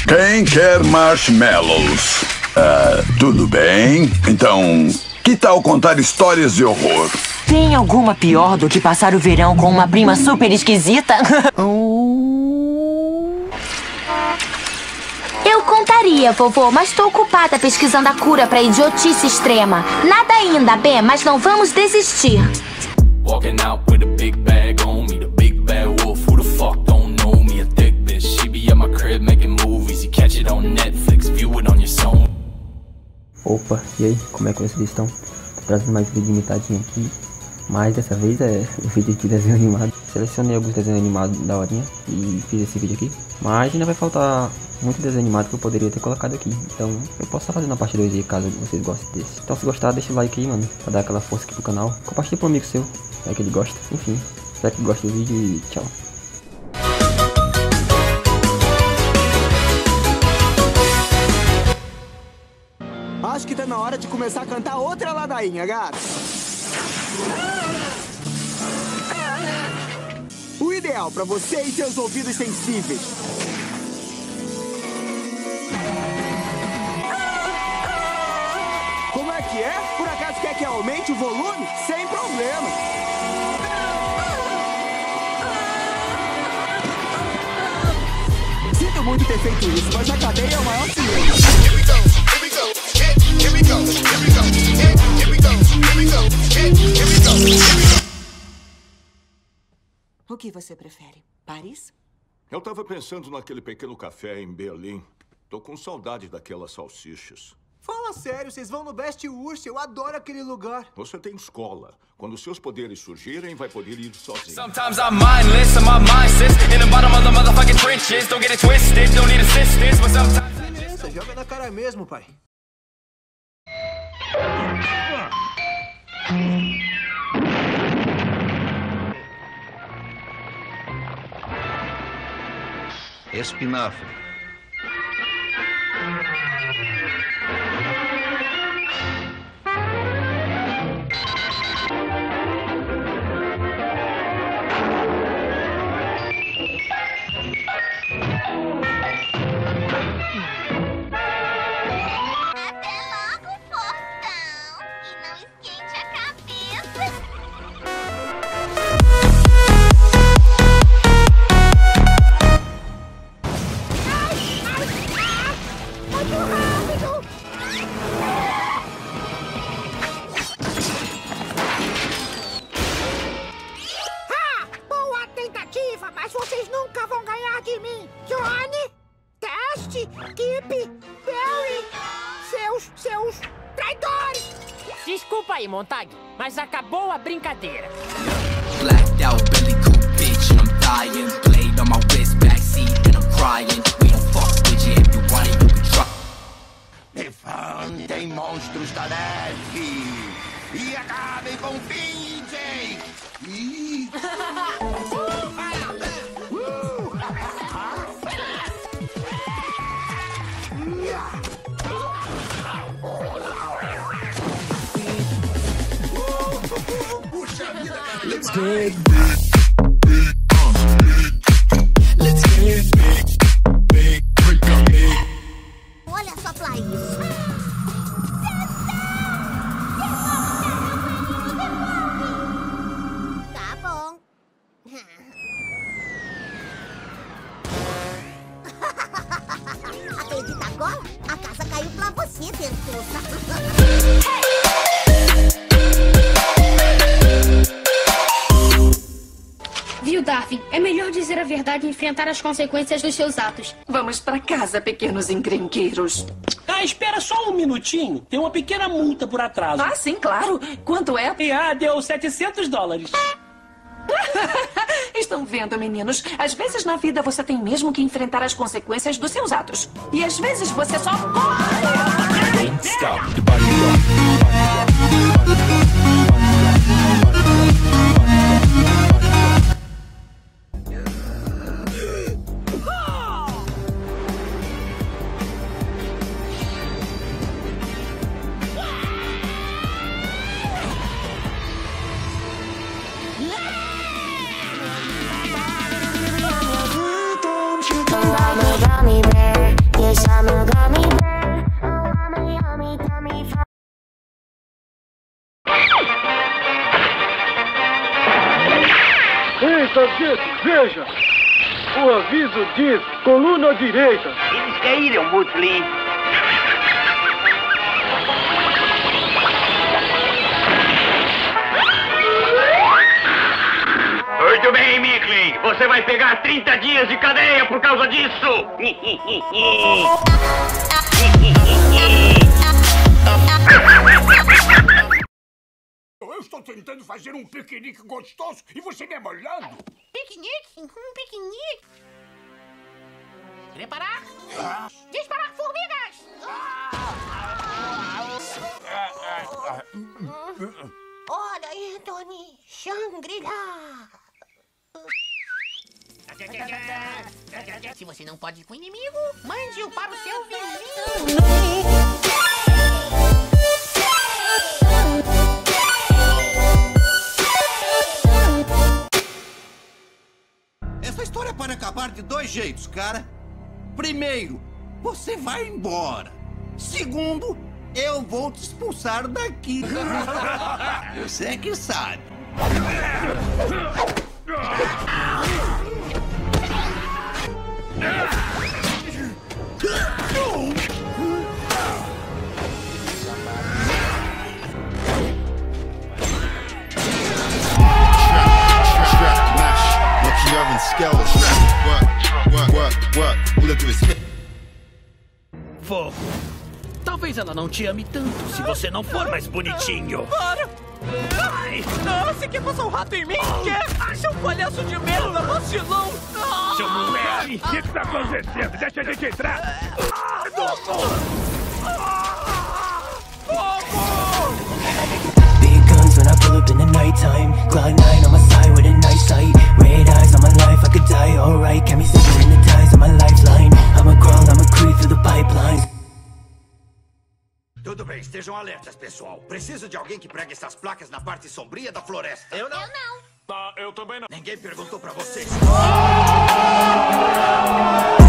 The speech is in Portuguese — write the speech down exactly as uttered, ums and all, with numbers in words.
Quem quer marshmallows? Ah, tudo bem. Então, que tal contar histórias de horror? Tem alguma pior do que passar o verão com uma prima super esquisita? Eu contaria, vovô, mas tô ocupada pesquisando a cura pra idiotice extrema. Nada ainda, B, mas não vamos desistir. Walking out with a big bag on me, the big bad wolf, who the fuck don't know me, a thick bitch, she be at my crib making movies, you catch it on Netflix, view it on your phone. Opa, e aí, como é que vocês estão? Tô trazendo mais vídeo limitadinho aqui, mas dessa vez é um vídeo de desenho animado. Selecionei alguns desenhos animados da horinha e fiz esse vídeo aqui, mas ainda vai faltar muito desenho animado que eu poderia ter colocado aqui, então eu posso estar fazendo a parte dois aí caso vocês gostem desse. Então se gostar, deixa o like aí, mano, pra dar aquela força aqui pro canal. Compartilha pro amigo seu, é que ele gosta. Enfim, espero que goste do vídeo e tchau. Acho que tá na hora de começar a cantar outra ladainha, gato. O ideal pra você e seus ouvidos sensíveis. Como é que é? Por acaso quer que aumente o volume? Sem problema. Sinto muito ter feito isso, mas a cadeia é o maior silêncio. O que você prefere? Paris? Eu tava pensando naquele pequeno café em Berlim. Tô com saudade daquelas salsichas. Fala sério, vocês vão no Best Wurst, eu adoro aquele lugar. Você tem escola. Quando seus poderes surgirem, vai poder ir sozinho. Sometimes I'm mindless and my mind sits in the bottom of the motherfucking trenches. Don't get it twisted, don't need assistance, but sometimes... Beleza, joga na cara mesmo, pai. Espinafre. Mas vocês nunca vão ganhar de mim! Johnny! Teste! Kip! Barry! Seus, seus traidores! Desculpa aí, Montag, mas acabou a brincadeira. Blacked out, Billy Cool bitch, and I'm dying. Blade on my wrist, backseat, and I'm crying. We don't fuck with you if you want it, you can try. Levantem monstros da neve e acabem com o P J! Let's get big, big, let's get big, big, break up big. Olha só pra isso. Tá bom. Acredita agora? A casa caiu pra você, Dentuça. Viu, Darwin? É melhor dizer a verdade e enfrentar as consequências dos seus atos. Vamos pra casa, pequenos encrenqueiros. Ah, espera só um minutinho. Tem uma pequena multa por atraso. Ah, sim, claro. Quanto é? E ah, deu setecentos dólares. Estão vendo, meninos? Às vezes na vida você tem mesmo que enfrentar as consequências dos seus atos. E às vezes você só... Stop the body rock. I'm a gummy bear. Nick, veja! O aviso diz coluna direita. Eles caíram, Woodley. Muito bem, Mickley. Você vai pegar trinta dias de cadeia por causa disso. Eu estou tentando fazer um piquenique gostoso e você me molhando. Piquenique? Um piquenique? Preparar? Disparar formigas! Olha, Anthony, Shangri-La. Se você não pode ir com o inimigo, mande-o para o seu vizinho. Essa história pode acabar de dois jeitos, cara. Primeiro, você vai embora. Segundo, eu vou te expulsar daqui. Você é que sabe. Fogo. Talvez ela não te ame tanto se você não for mais bonitinho. Para! Ai! Ah, você quer passar um rato em mim? Quer? Acha um palhaço de merda, vacilão! Ah! Seu moleque! O que está acontecendo? Deixa a gente entrar! Big guns when I pull up in the nighttime. Cloud nine on my side with a nice sight. Red eyes on my life, I could die, alright. Can me severing the ties on my lifeline. I'ma crawl, I'ma creep through the pipelines. Tudo bem, estejam alertas, pessoal. Preciso de alguém que pregue essas placas na parte sombria da floresta. Eu não. Eu não. Ah, eu também não. Ninguém perguntou pra vocês. Oh!